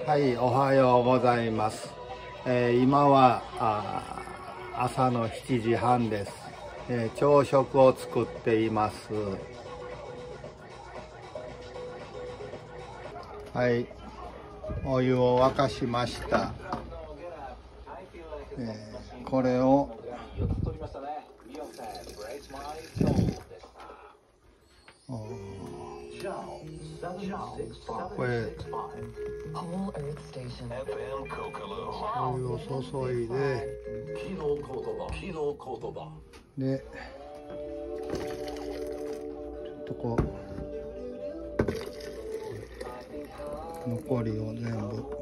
はい、おはようございます。今は朝の7時半です。朝食を作っています。はい、お湯を沸かしました。これをこれお湯を注いで、でちょっとこう残りを全部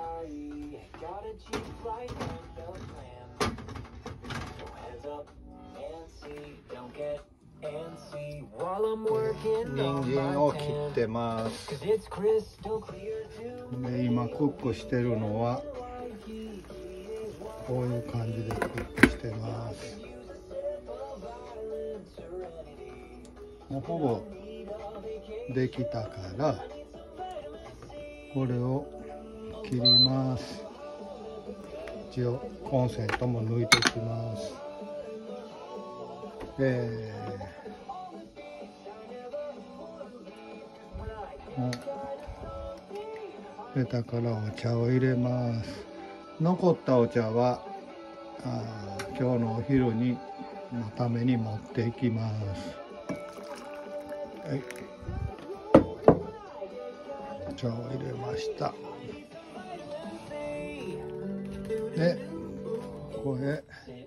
人参を切ってます。で今クックしてるのはこういう感じでクックしてます。もうほぼできたからこれを切ります。一応コンセントも抜いてきます。出たからお茶を入れます。残ったお茶は今日のお昼のために持っていきます。はい、お茶を入れました。でこれ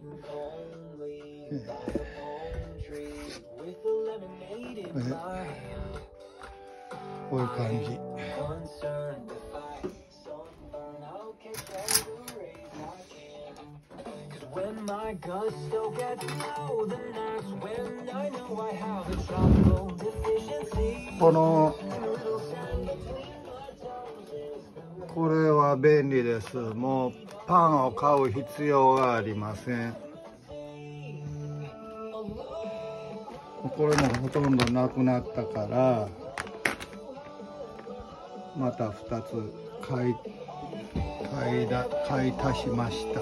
こういう感じ。これは便利です。もうパンを買う必要がありません。これもほとんどなくなったからまた2つ買い足しました。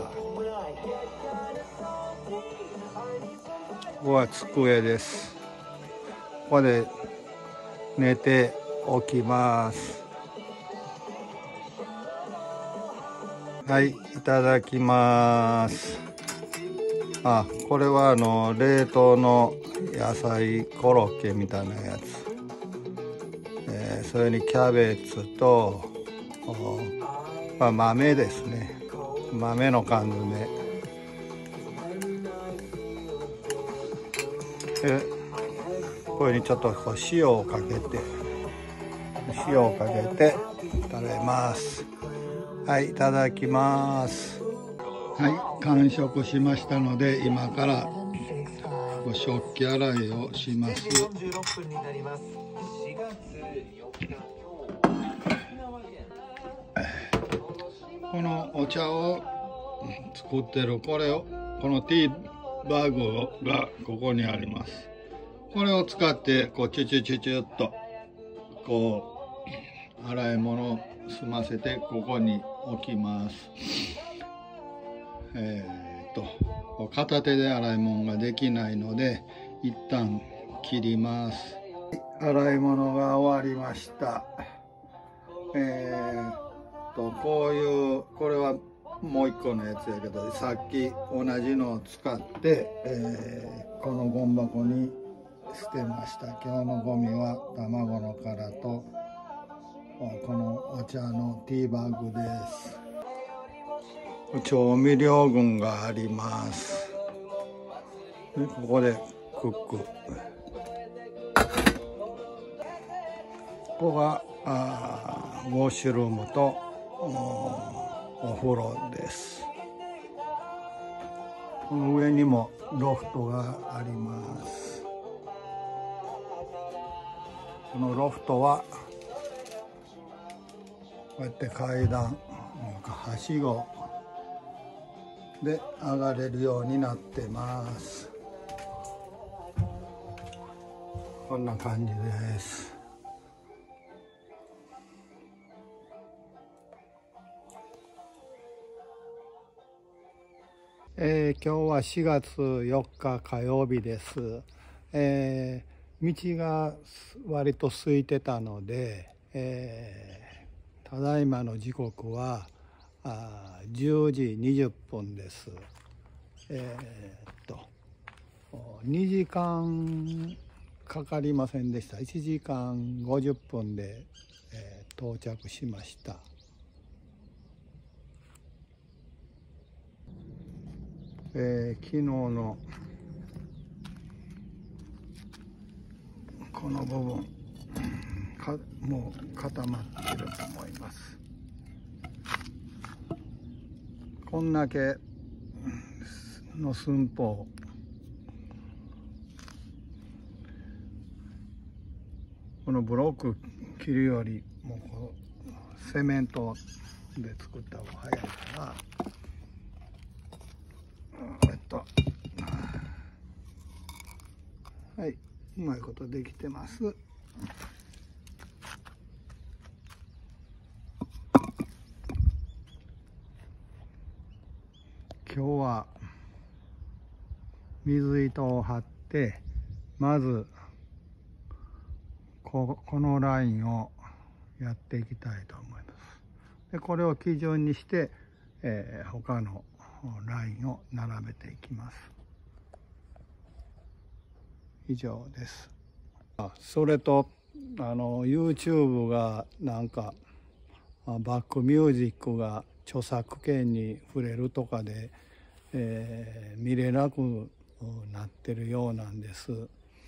ここは机です。ここで寝ておきます。はい、いただきます。これは冷凍の野菜コロッケみたいなやつ。それにキャベツと豆ですね。豆の缶詰。これにちょっと塩をかけて食べます。はい、いただきます。はい、完食しましたので今から食器洗いをします。このお茶を作ってるこのティーバッグがここにあります。これを使ってチュチュチュチュっと洗い物を済ませてここに置きます。片手で洗い物ができないので一旦切ります。洗い物が終わりました。これはもう一個のやつやけど、さっき同じのを使って、このゴミ箱に捨てました。今日のゴミは卵の殻とこのお茶のティーバッグです。調味料群があります。でここでクック。ここがウォッシュルームとお風呂です。この上にもロフトがあります。このロフトはこうやって階段はしごで上がれるようになってます。こんな感じです。 今日は4月4日火曜日です。道が割と空いてたので、ただいまの時刻は10時20分です。2時間かかりませんでした。1時間50分で、到着しました。昨日のこの部分もう固まってると思います。こんだけの寸法、このブロック切るよりもこうセメントで作った方が早いから、はい、うまいことできてます。今日は水糸を張って、まずこのラインをやっていきたいと思います。でこれを基準にして、他のラインを並べていきます。以上です。それとYouTube がなんかバックミュージックが著作権に触れるとかで、見れなくなってるようなんです。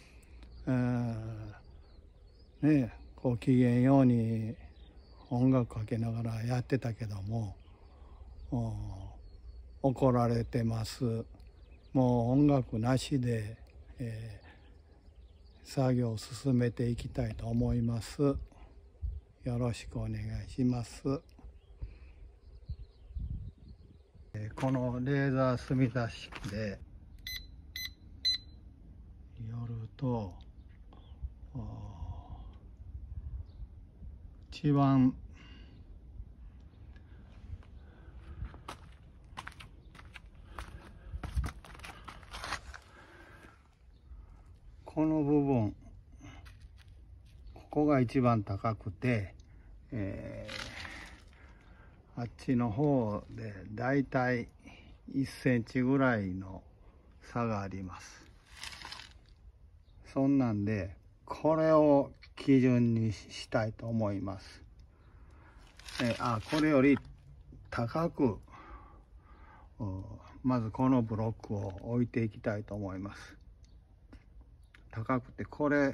ご機嫌ように音楽かけながらやってたけども怒られてます。もう音楽なしで、作業を進めていきたいと思います。よろしくお願いします。このレーザー墨出しで寄ると一番この部分、ここが一番高くて、あっちの方でだいたい1センチぐらいの差があります。そんなんでこれを基準にしたいと思います。これより高くまずこのブロックを置いていきたいと思います。高くてこれ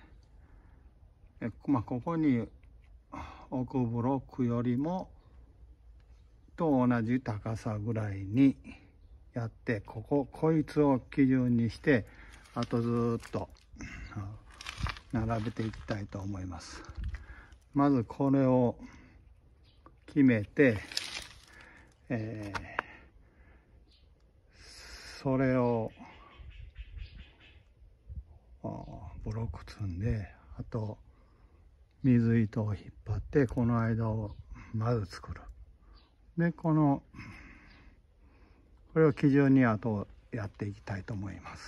ここに置くブロックよりもと同じ高さぐらいにやって、こいつを基準にしてあとずっと並べていきたいと思います。まずこれを決めて、それをブロック積んで、あと水糸を引っ張ってこの間をまず作る。でこれを基準にあとやっていきたいと思います。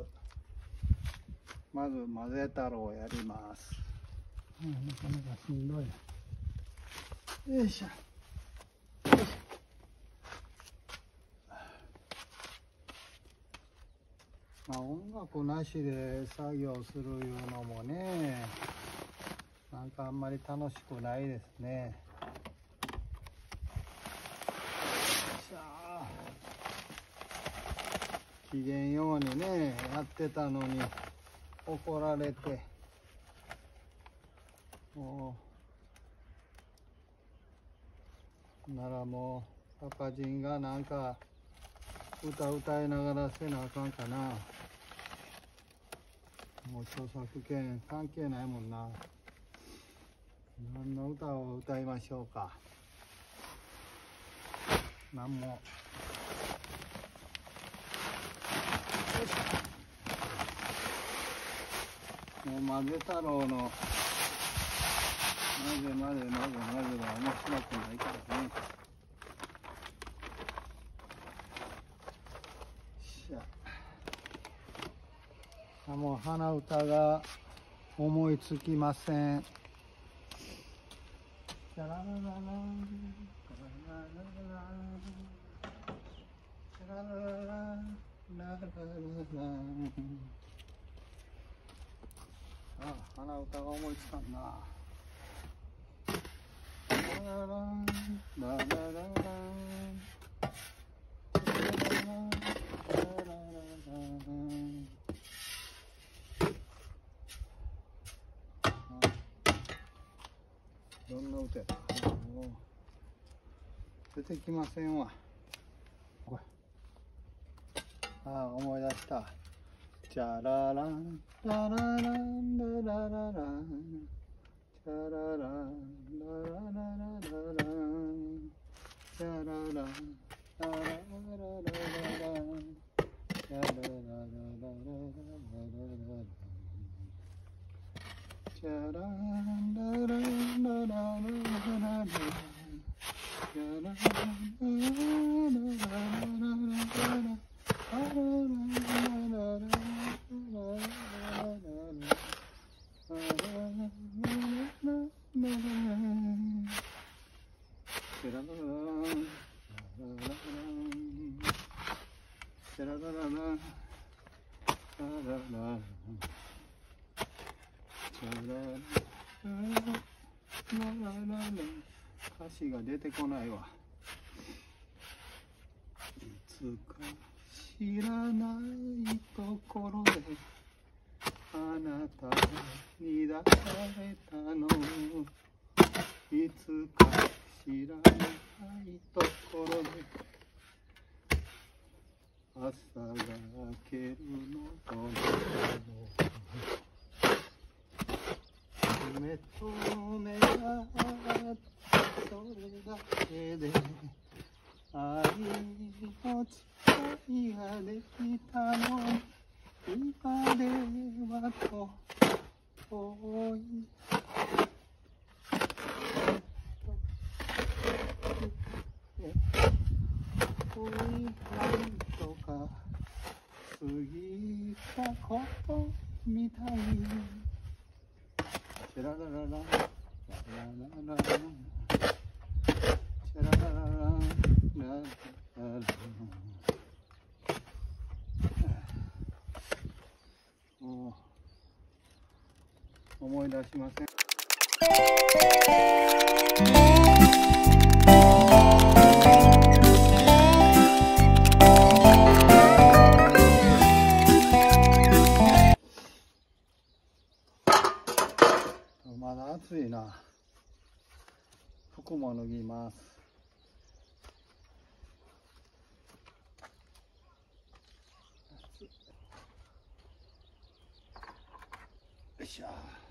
まず混ぜ太郎をやります。なかなかしんどい。よいしょ。音楽なしで作業するいうのもね、なんかあんまり楽しくないですね。機嫌ようにねやってたのに怒られて、もうならもうパパ人がなんか歌いながらせなあかんかな。もう著作権関係ないもんな。何の歌を歌いましょうか。何も。もう混ぜ太郎のなぜは面白くないからね。 もう鼻歌が思いつきません。ラララララララララララあ、鼻歌が思いつかんな。ラララララララどんな歌やったかな。出てきませんわ。ああ、思い出した。チャラランララランラララランチャラランラララララランチャラランラララララランチャララララララララチャランラララララララチャランララララララ歌詞が出てこないわ。いつか知らないところであなたに抱かれたの、いつか知らないところで朝が明けるの夢と目がそれだけで愛の誓いができたの、今では遠い遠いなんとか過ぎたことみたい。チャラララララララララチャラララララララもう思い出しません。まだ暑いな。服も脱ぎます。よいしょ。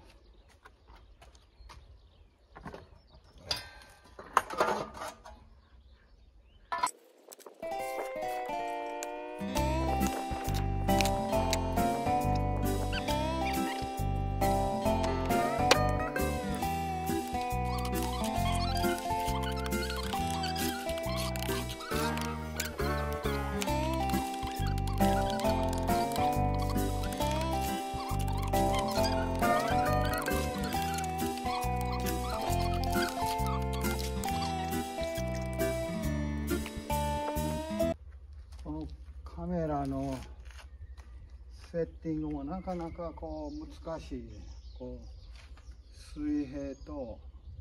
カメラのセッティングもなかなかこう難しい。こう水平と、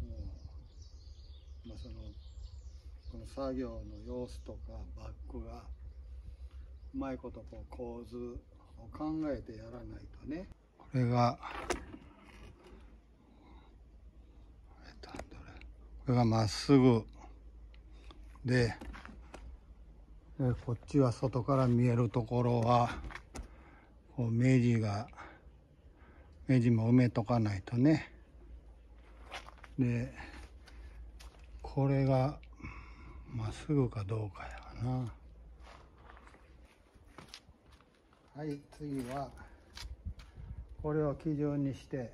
この作業の様子とかバックがうまいことこう構図を考えてやらないとね。これがこれがまっすぐで、こっちは外から見えるところはこう目地も埋めとかないとね。でこれがまっすぐかどうかやな。はい、次はこれを基準にして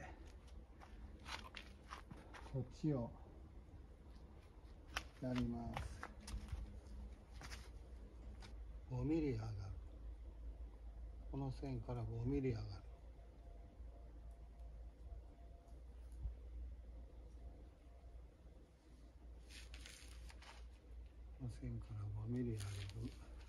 こっちをやります。5ミリ上がる。この線から5ミリ上がる。 線から5ミリある。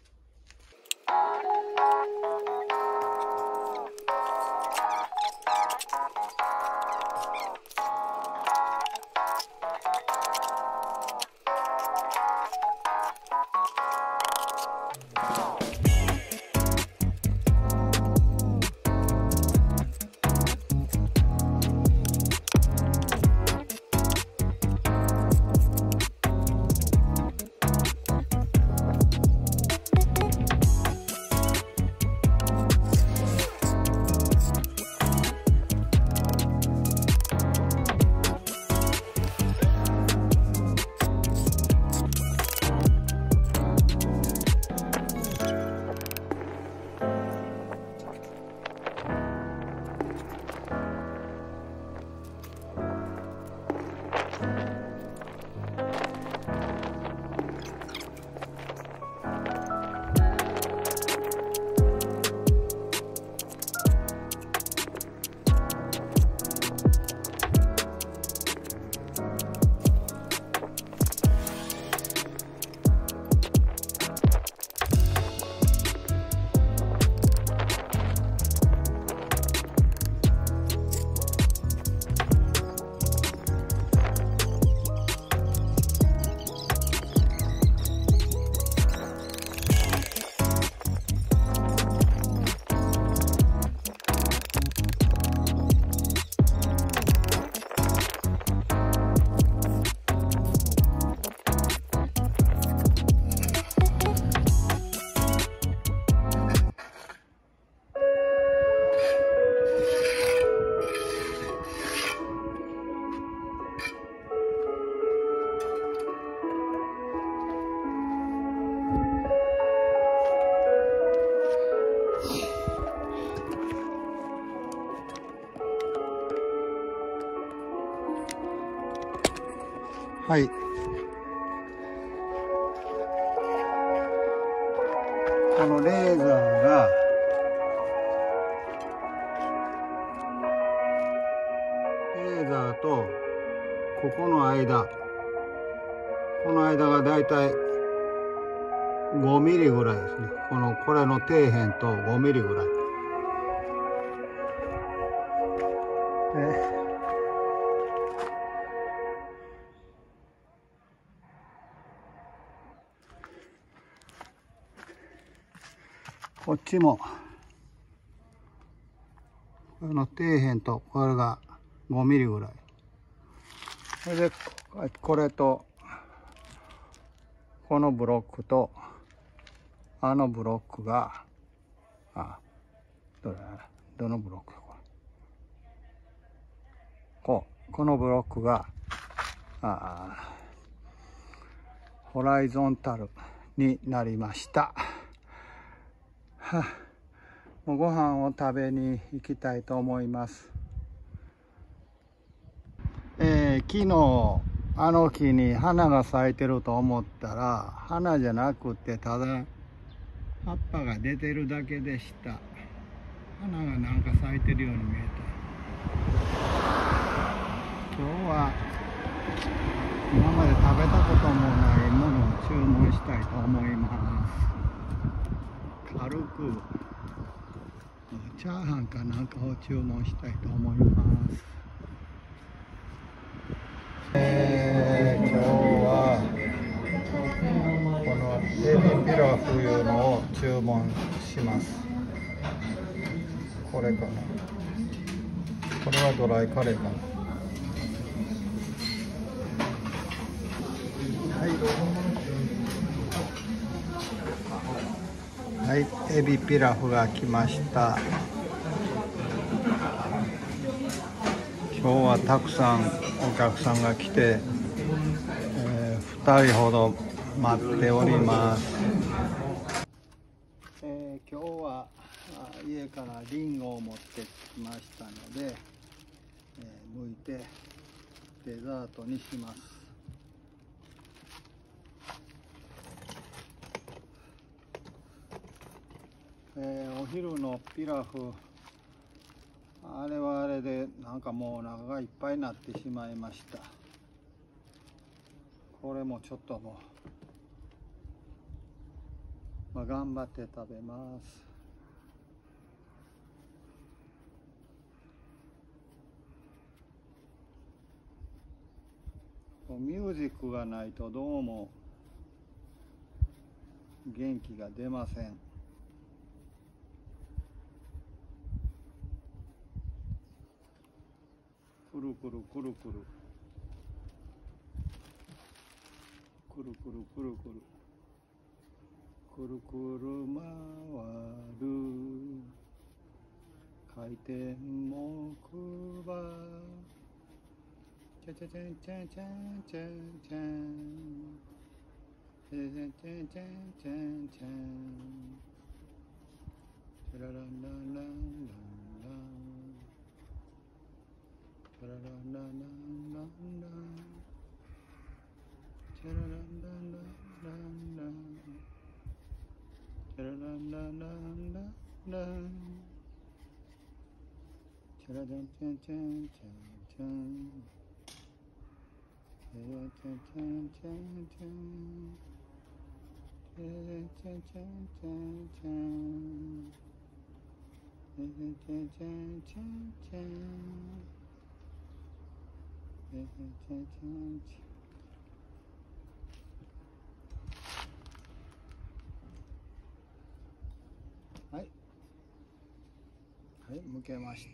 はい。このレーザーがとここの間がだいたい5ミリぐらいですね。これの底辺と5ミリぐらい。こっちもこの底辺とこれが5ミリぐらい。それでこれとこのブロックとあのブロックがどのブロックこのブロックがホライゾンタルになりました。もうご飯を食べに行きたいと思います。昨日あの木に花が咲いてると思ったら花じゃなくてただ葉っぱが出てるだけでした。花がなんか咲いてるように見えた。今日は今まで食べたこともないものを注文したいと思います。軽くチャーハンかなんかを注文したいと思います。今日はこのエビピラフいうのを注文します。これかな。これはドライカレーかな。はい、エビピラフが来ました。今日はたくさんお客さんが来て、2人ほど待っております。今日は家からリンゴを持ってきましたので、剥いてデザートにします。お昼のピラフ、あれはあれでなんかもうお腹がいっぱいになってしまいました。これもちょっともまあ、頑張って食べます。ミュージックがないとどうも元気が出ません。くるくるくるくるくるくるくるくるくるくる回る回転木馬チャチャチャンチャンチャンチャンチャンチャチャチャンチャンチャンチャンチャラランランランランランチャラランランランランランチャラランランランランランチャラランランランランランチャラランチャンチャンチャンチャンチャラチャンチャンチャンチャンチャラチャンチャンチャンチャンチャラチャンチャンチャンチャンチャンチャラチャンチャンチャンチャンはいはい、剥けました。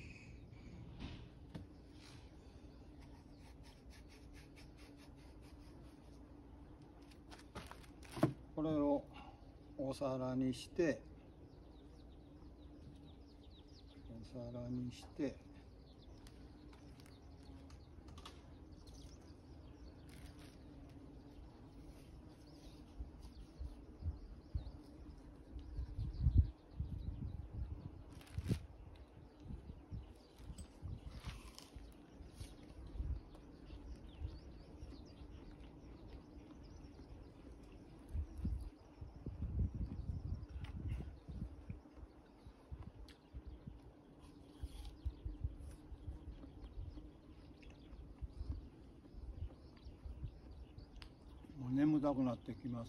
これをお皿にしてもう眠たくなってきます。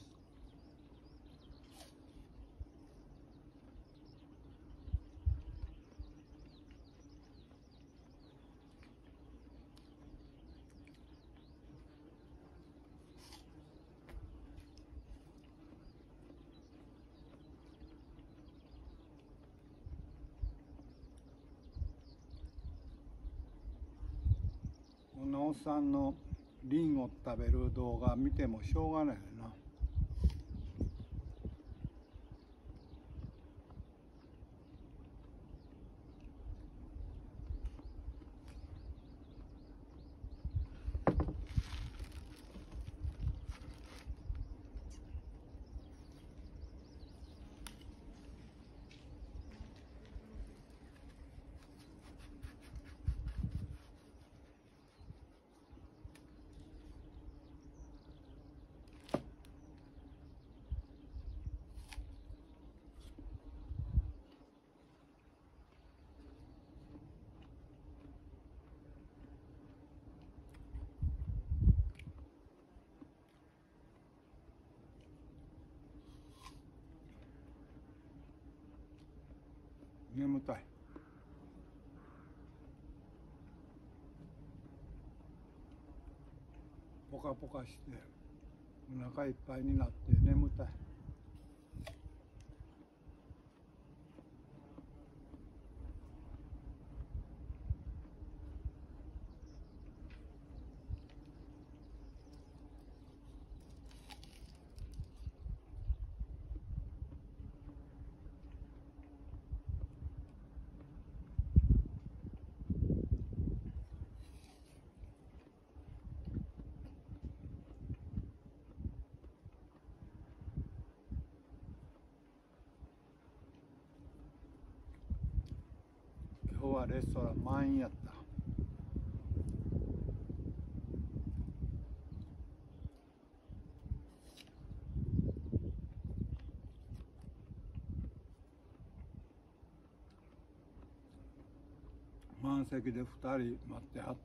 このおっさんのリンゴ食べる動画見てもしょうがないよな。眠たい。ポカポカしてお腹いっぱいになって眠たい。今日はレストラン満員やった。満席で2人待ってはった。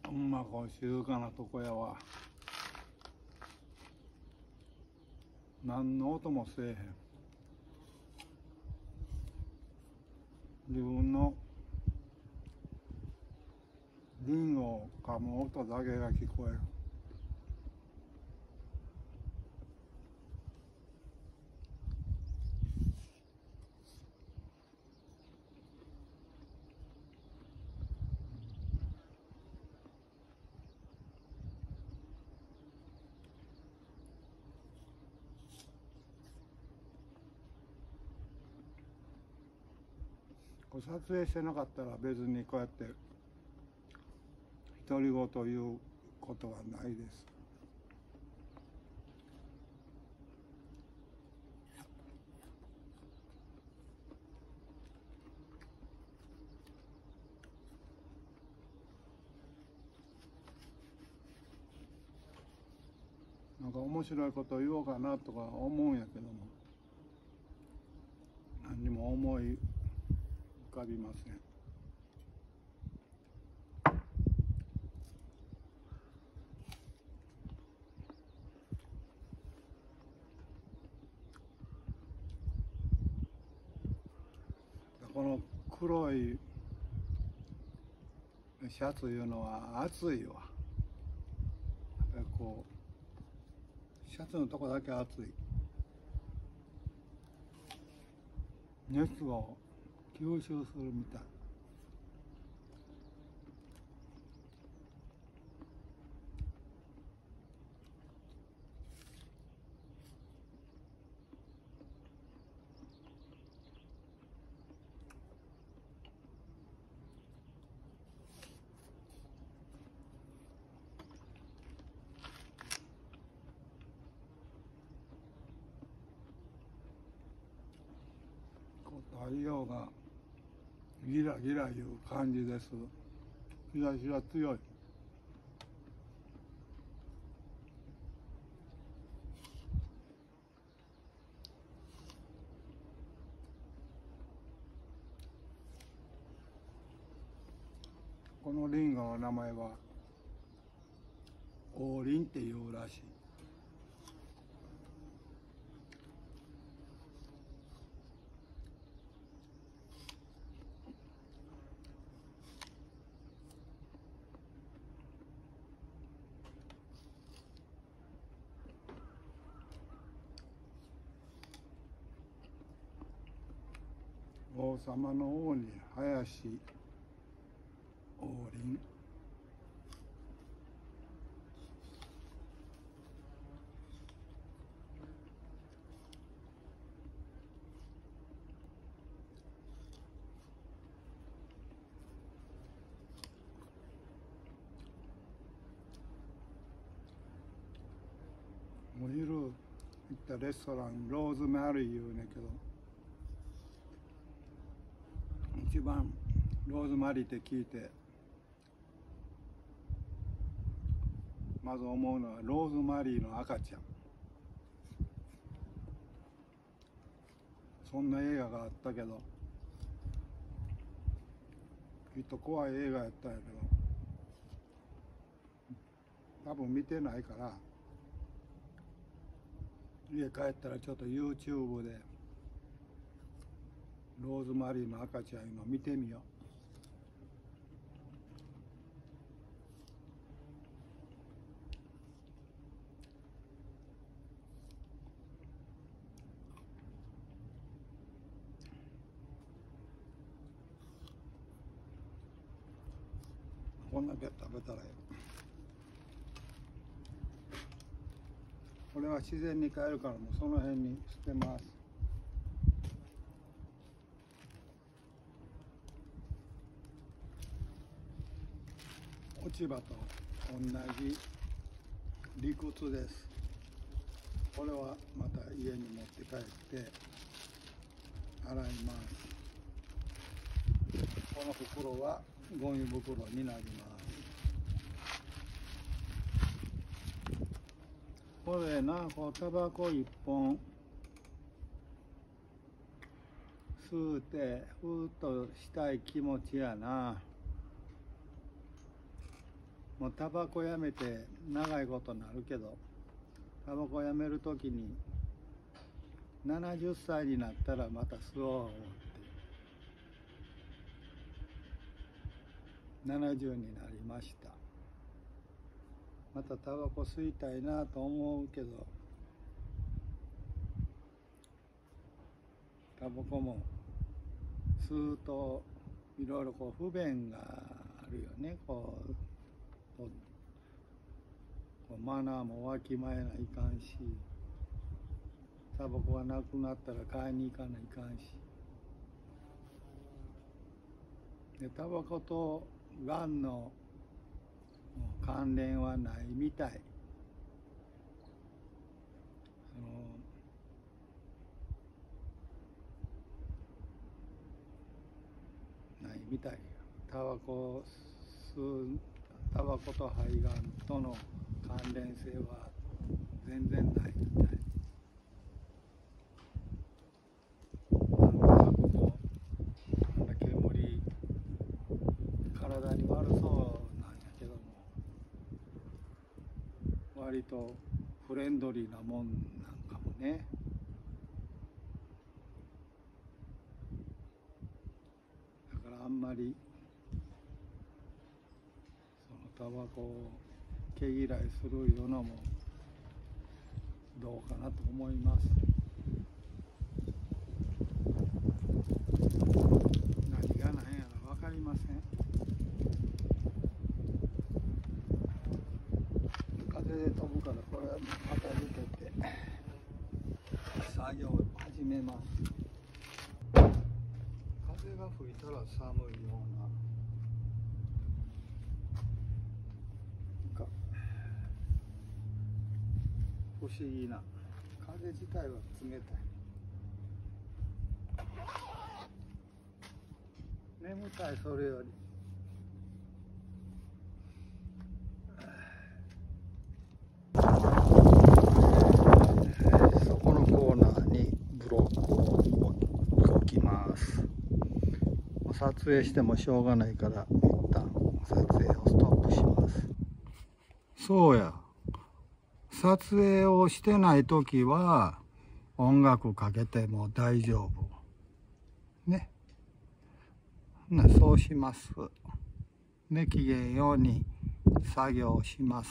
ほんまこう静かなとこやわ。何の音もせえへん。自分のリンを噛む音だけが聞こえる。撮影してなかったら別にこうやって独り言言うことはないです。なんか面白いこと言おうかなとか思うんやけども、何にも思い浮かびません。この黒いシャツいうのは暑いわ。やっぱりこうシャツのとこだけ暑い。熱を吸収するみたい。太陽がギラギラいう感じです。日差しが強い。このリンゴの名前は王林っていうらしい。王様の王に林王林。お昼行ったレストランローズマリー言うねんけど、一番ローズマリーって聞いてまず思うのはローズマリーの赤ちゃん。そんな映画があったけど、きっと怖い映画やったんやけど、多分見てないから家帰ったらちょっと YouTube でローズマリーの赤ちゃんいうの見てみよう。こんだけ食べたらよ。これは自然に帰るからもうその辺に捨てます。落ち葉と同じ理屈です。これはまた家に持って帰って洗います。この袋はゴミ袋になります。これな、こうタバコ一本吸うてふーっとしたい気持ちやな。 もうタバコやめて長いことになるけど、タバコやめる時に70歳になったらまた吸おうって70になりました。またタバコ吸いたいなと思うけど、タバコも吸うといろいろこう不便があるよね。マナーもわきまえないかんし、タバコがなくなったら買いに行かないかんし、でタバコとがんの関連はないみたい。ないみたい。タバコと肺がんとの関連性は全然ないみたい。煙、体に悪そうなんやけども、割とフレンドリーなもんなんかもね。だからあんまりそのタバコを毛嫌いするいうのもどうかなと思います。何が何やら分かりません。風で飛ぶからこれはまた抜けて作業を始めます。風が吹いたら寒いような、不思議な、風自体は冷たい。眠たい、それより。そこのコーナーにブロックを置きます。撮影してもしょうがないから一旦撮影をストップします。そうや、撮影をしてない時は音楽かけても大丈夫ね。そうします。で、機嫌ように作業します。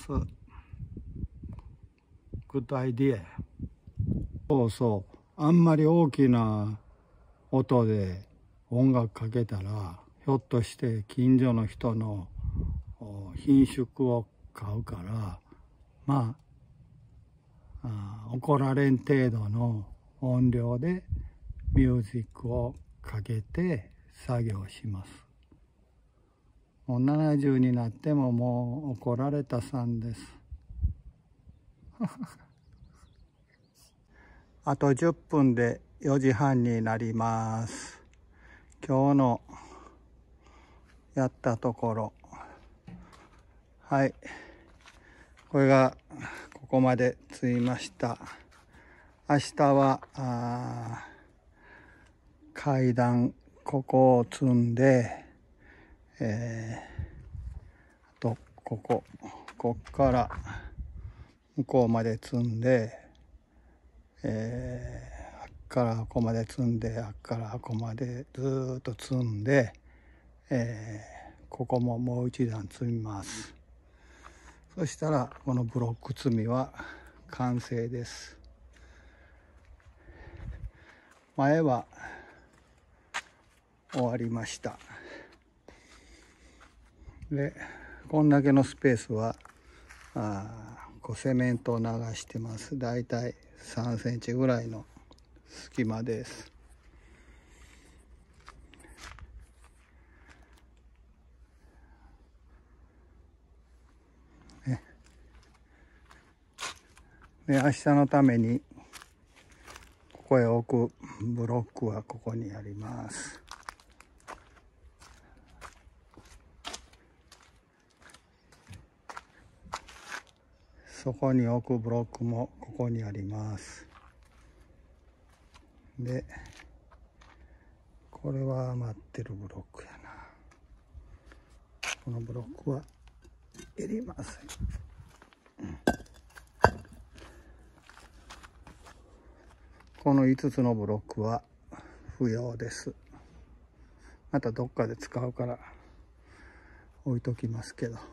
グッドアイディア。そうそう、あんまり大きな音で音楽かけたら、ひょっとして近所の人の品種を買うから、まあ怒られん程度の音量でミュージックをかけて作業します。もう70になってももう怒られたさんです。あと10分で4時半になります。今日のやったところ、はい、これがここまで積みました。明日は階段ここを積んで、あとこっから向こうまで積んで、あっからここまで積んで、あっからここまでずっと積んで、ここももう一段積みます。そしたらこのブロック積みは完成です。前は終わりました。で、こんだけのスペースはセメントを流してます。だいたい3センチぐらいの隙間です。で、明日のためにここへ置くブロックはここにあります。そこに置くブロックもここにあります。で、これは余ってるブロックやな。このブロックはいりません。この5つのブロックは不要です。またどっかで使うから置いときますけど。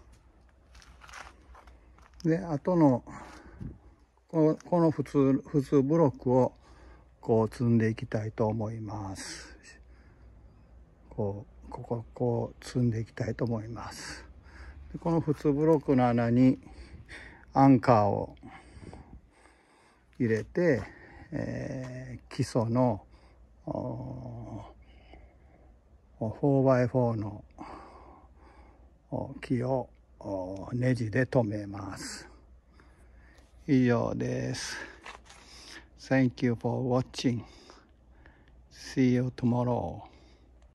で、あとのこの普通ブロックをこう積んでいきたいと思います。こう積んでいきたいと思います。でこの普通ブロックの穴にアンカーを入れて、基礎の 4x4 の木をネジで留めます。以上です。Thank you for watching. See you tomorrow.